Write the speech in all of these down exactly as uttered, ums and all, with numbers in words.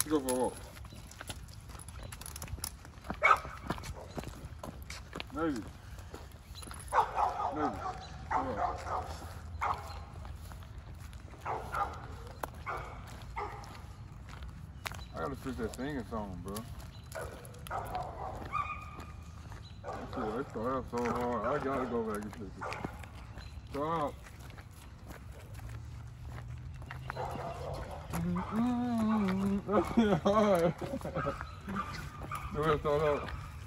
Go for a walk. Maybe. Maybe. Come on. I gotta fix that singing song, bro. That shit, it started out so hard. I gotta go back and fix it. Stop. Mm-hmm. Alright. The way it started out.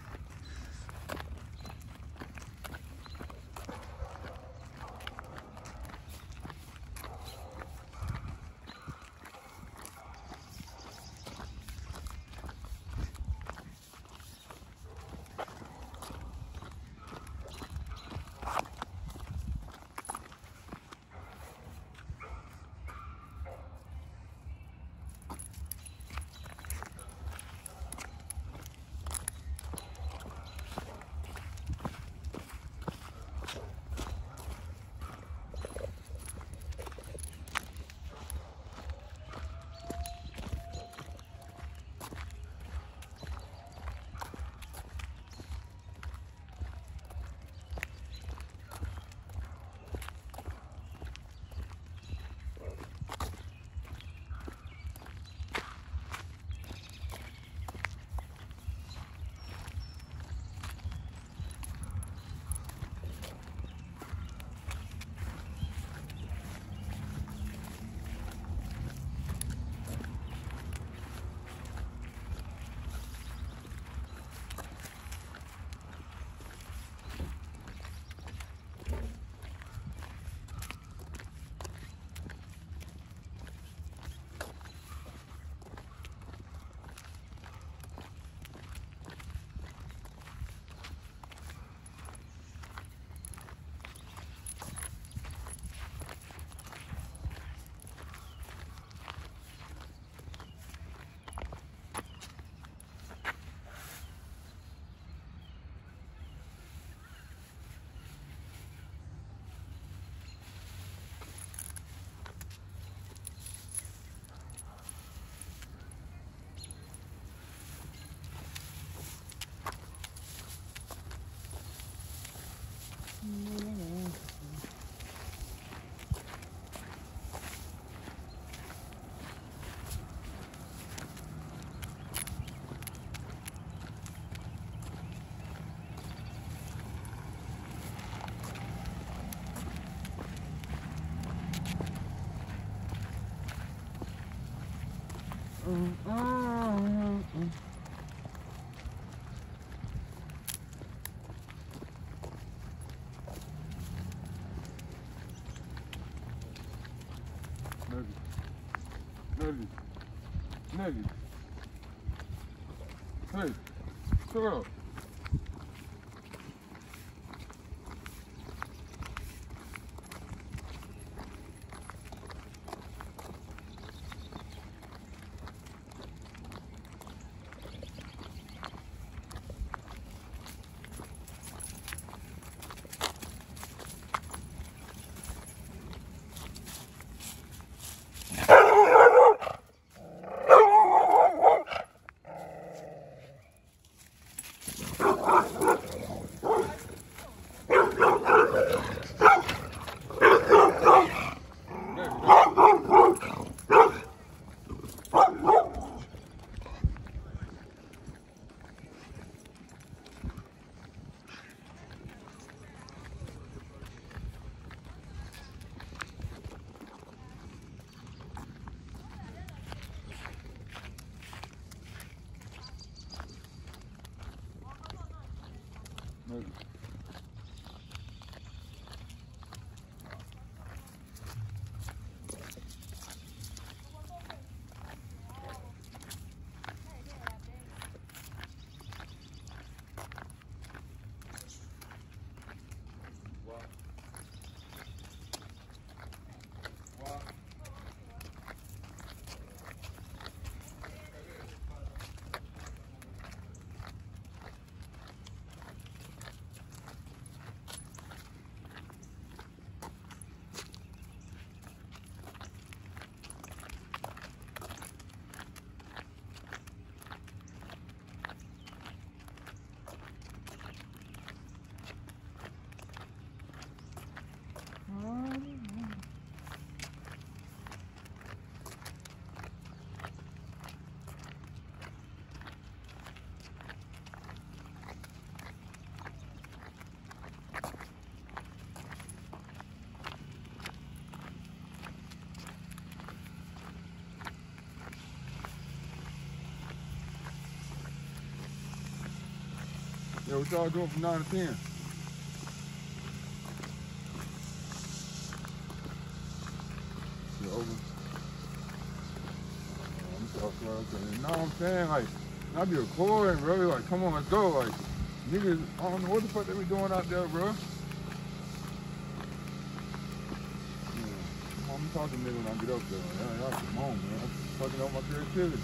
Mm-hmm. Maybe. Maybe. Hey, come on. Maybe. Yeah, what y'all doing from nine to ten? You open? I'm talking about that. You know what I'm saying? Like, I be recording, bro. Like, come on, let's go. Like, niggas, I don't know what the fuck they be doing out there, bro. Yeah. I'm talking to niggas when I get up there. Like, y'all come on, man. I'm fucking up my creativity.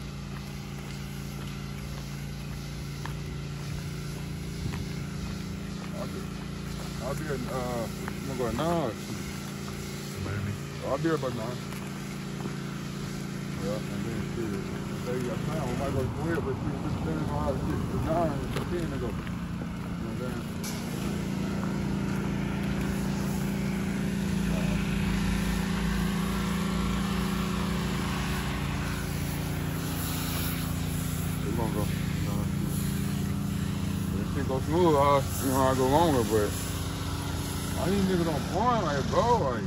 I'll be, I'll be at, uh, I'm gonna go at nine. Miami. I'll be here by nine. Yeah, and then shit. Say, I plan we might go to twelve, but shit, just depending on how to get to nine and to ten to go. You know what I'm saying? We're gonna go. You know, if shit go smooth, I, you know, I go longer, but I ain't niggas on point, like, bro, like,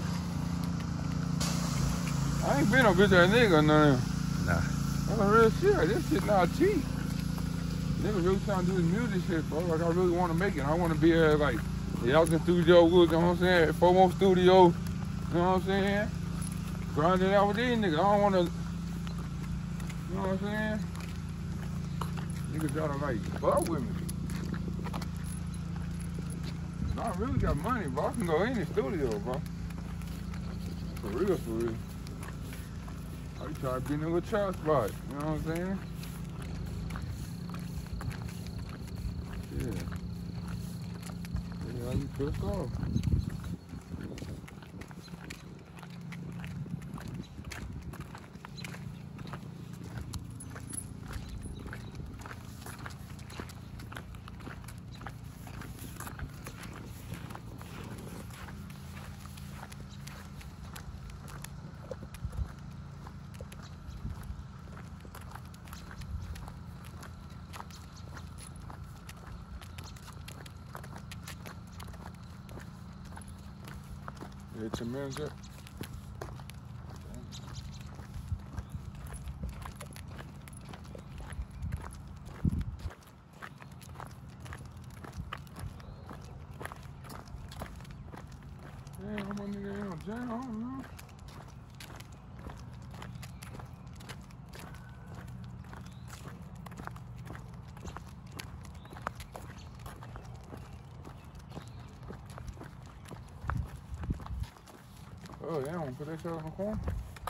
I ain't been no bitch ass nigga or nothing. Nah. That's real shit. Like, this shit not cheap. Nigga really trying to do this music shit, bro. Like, I really want to make it. I want to be at, like, the Elton Studio, you know what I'm saying? FOMO Studio, you know what I'm saying? Grinding out with these niggas. I don't want to, you know what I'm saying? Niggas gotta, like, fuck with me. I really got money, bro. I can go in the studio, bro. For real, for real. I be trying to be in a little trap spot, you know what I'm saying? Yeah. Yeah, I be pissed off. Yeah, ten minutes up. Damn, how my nigga ain't on jam? I don't know. Oh, yeah, I'm gonna put that shit on the corner.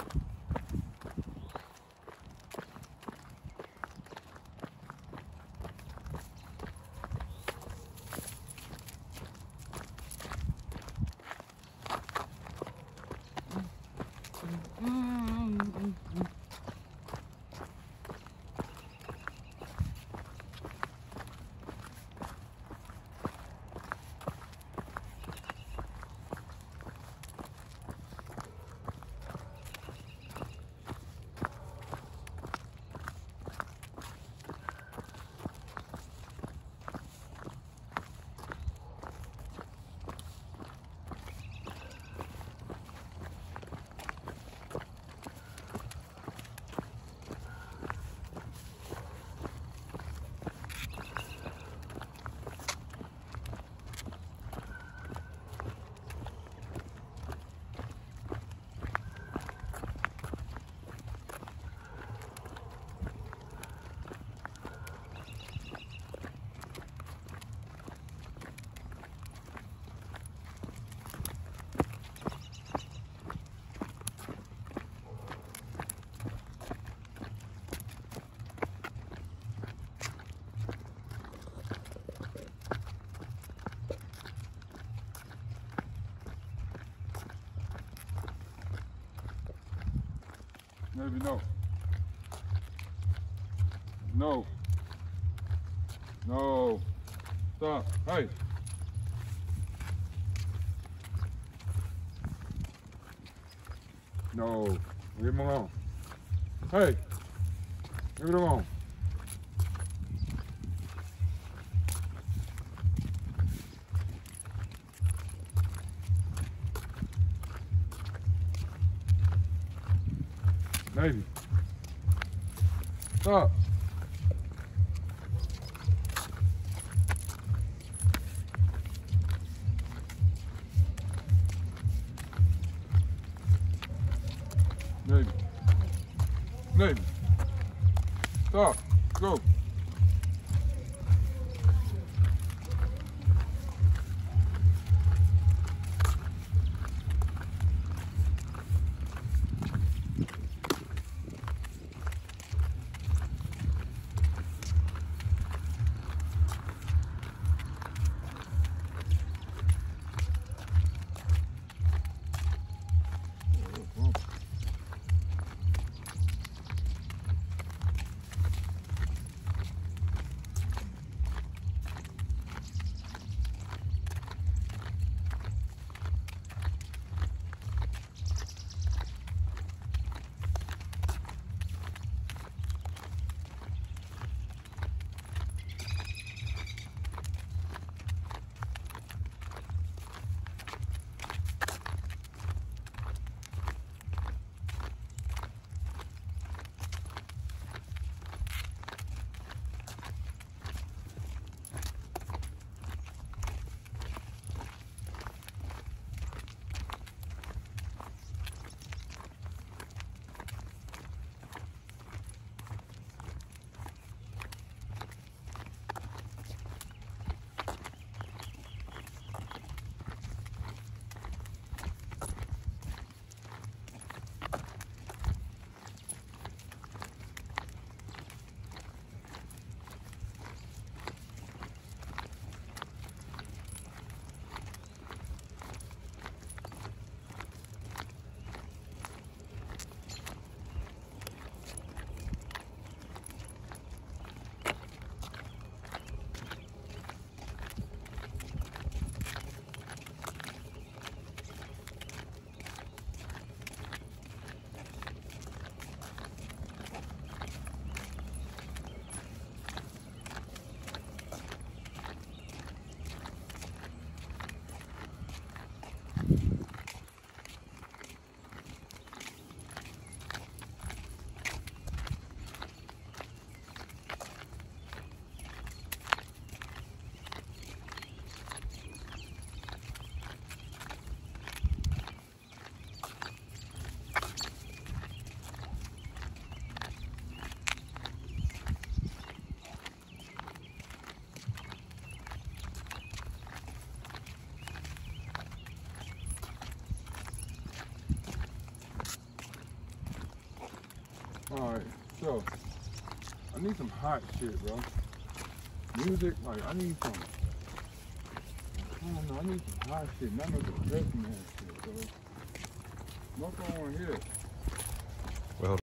Maybe no. No. No. Stop. Hey. No. Leave him alone. Hey. Leave it alone. Maybe. Stop. Nathan. Stop. Go. Alright, so I need some hot shit, bro. Music, like I need some. I don't know, I need some hot shit. None of the dressing ass shit, bro. What's going on here?